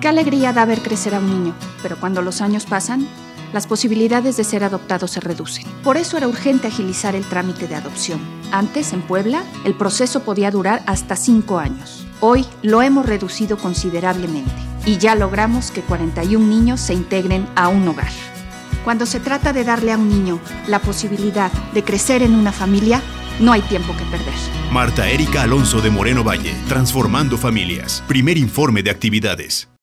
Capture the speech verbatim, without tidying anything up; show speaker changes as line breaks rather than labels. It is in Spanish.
Qué alegría da ver crecer a un niño, pero cuando los años pasan, las posibilidades de ser adoptado se reducen. Por eso era urgente agilizar el trámite de adopción. Antes, en Puebla, el proceso podía durar hasta cinco años. Hoy lo hemos reducido considerablemente y ya logramos que cuarenta y un niños se integren a un hogar. Cuando se trata de darle a un niño la posibilidad de crecer en una familia, no hay tiempo que perder.
Marta Erika Alonso de Moreno Valle, Transformando Familias. Primer informe de actividades.